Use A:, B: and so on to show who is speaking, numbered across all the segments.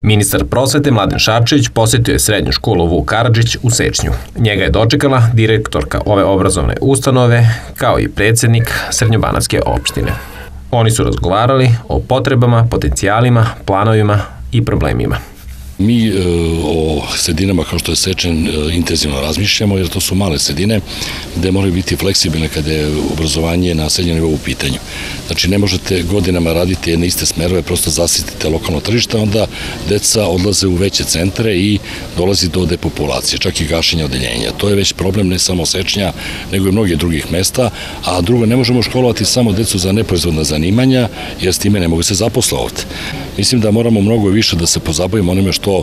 A: Ministar prosvete Mladen Šarčević posetio je srednju školu Vuk Karadžić u Sečnju. Njega je dočekala direktorka ove obrazovne ustanove, kao i predsjednik Srednjobanatske opštine. Oni su razgovarali o potrebama, potencijalima, planovima i problemima.
B: Mi o sredinama kao što je Sečanj intenzivno razmišljamo, jer to su male sredine gde moraju biti fleksibilne kada je obrazovanje na srednjem nivou u pitanju. Znači, ne možete godinama raditi jedne iste smerove, prosto zasitite lokalno tržište, onda deca odlaze u veće centre i dolazi do depopulacije, čak i gašenja odeljenja. To je već problem ne samo Sečnja, nego i mnogih drugih mesta, a drugo, ne možemo školovati samo decu za neproizvodna zanimanja, jer s time ne mogu se zaposlovati. Mislim da moramo mnogo više da se pozabavimo onime što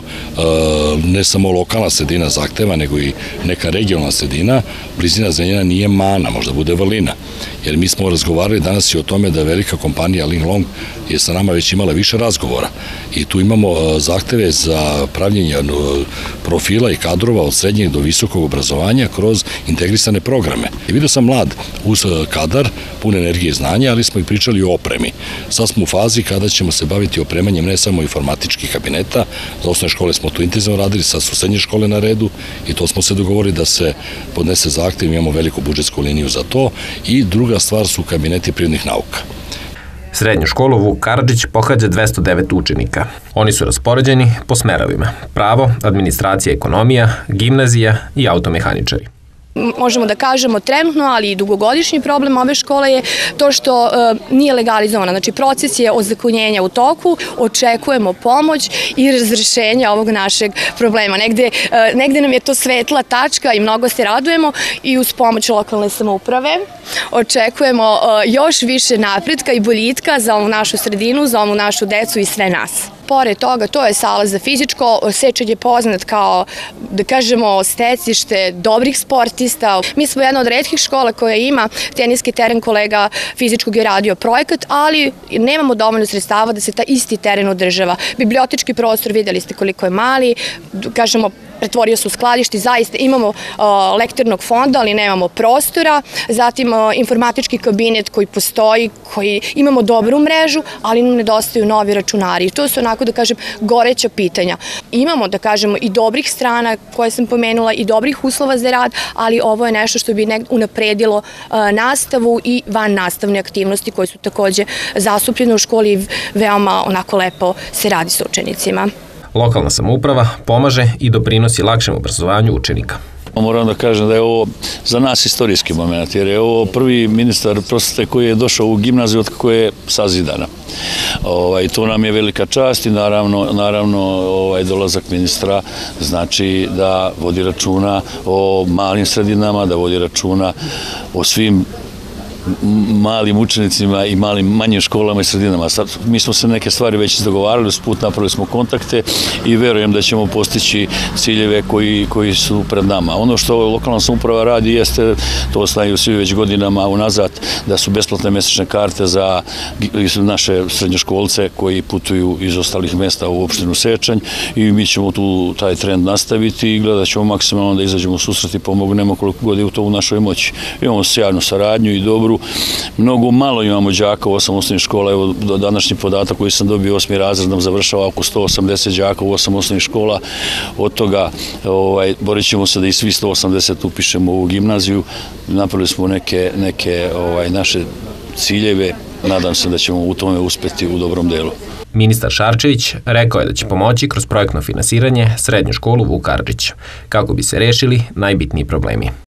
B: ne samo lokalna sredina zahteva, nego i neka regionalna sredina. Blizina Zrenjanina nije mana, možda bude vrlina. Jer mi smo razgovarali danas i o tome da velika kompanija Linglong je sa nama već imala više razgovora. I tu imamo zahteve za pravljenje profila i kadrova od srednjeg do visokog obrazovanja kroz integrisane programe. Vidio sam mlad uz kadar, pun energije i znanja, ali smo i pričali o opremi. Sad smo u fazi kada ćemo se baviti opremanjem ne samo informatičkih kabineta, za osnovne škole smo tu intenzivno radili, sad su srednje škole na redu i to smo se dogovorili da se podnese zahtev, imamo veliku budžetsku liniju za to i druga stvar su kabineti prirodnih nauka.
A: Srednju školu Vuk Karadžić pohađa 209 učenika. Oni su raspoređeni po smerovima: pravo, administracija, ekonomija, gimnazija i automehaničari.
C: Možemo da kažemo trenutno, ali i dugogodišnji problem ove škole je to što nije legalizovana. Znači, proces je ozakonjenja u toku, očekujemo pomoć i razrešenje ovog našeg problema. Negde nam je to svetla tačka i mnogo se radujemo i uz pomoć lokalne samouprave očekujemo još više napretka i boljitka za ovu našu sredinu, za ovu našu decu i sve nas. Pored toga, to je sala za fizičko. Sečanj je poznat kao, da kažemo, stecište dobrih sportista. Mi smo jedna od retkih škola koja ima teniski teren, kolega fizičkog je radio projekat, ali nemamo dovoljno sredstava da se ta isti teren održava. Bibliotečki prostor, videli ste koliko je mali, kažemo, pretvorio se u skladište, zaista imamo lektornog fonda, ali nemamo prostora, zatim informatički kabinet koji postoji, koji imamo dobru mrežu, ali nam nedostaju novi računari. To su onako, da kažem, goreća pitanja. Imamo, da kažemo, i dobrih strana koje sam pomenula i dobrih uslova za rad, ali ovo je nešto što bi unapredilo nastavu i van nastavne aktivnosti koje su takođe zastupljene u školi i veoma onako lepo se radi sa učenicima.
A: Lokalna samouprava pomaže i doprinosi lakšem obrazovanju učenika.
D: Moram da kažem da je ovo za nas istorijski moment, jer je ovo prvi ministar prosvete koji je došao u gimnaziju od kako je sazidana. To nam je velika čast i naravno dolazak ministra znači da vodi računa o malim sredinama, da vodi računa o svim malim učenicima i manjim školama i sredinama. Sad, mi smo se neke stvari već dogovarali, usput napravili smo kontakte i verujem da ćemo postići ciljeve koji su pred nama. Ono što lokalna samouprava radi jeste, to znaju svi već godinama unazad, da su besplatne mesečne karte za naše srednjoškolce koji putuju iz ostalih mesta u opštinu Sečanj i mi ćemo tu taj trend nastaviti i gledat ćemo maksimalno da izađemo u susret i pomognemo koliko god je to u našoj moći. Imamo sjajnu saradnju i dobru. Mnogo malo imamo đaka u 8 osnovnih škola. Evo, današnji podatak koji sam dobio, 8. razred nam završava oko 180 đaka u 8 osnovnih škola. Od toga borit ćemo se da i svi 180 upišemo u gimnaziju. Napravili smo neke naše ciljeve. Nadam se da ćemo u tome uspeti u dobrom delu.
A: Ministar Šarčević rekao je da će pomoći kroz projektno finansiranje srednju školu Vuk Karadžić, kako bi se rešili najbitniji problemi.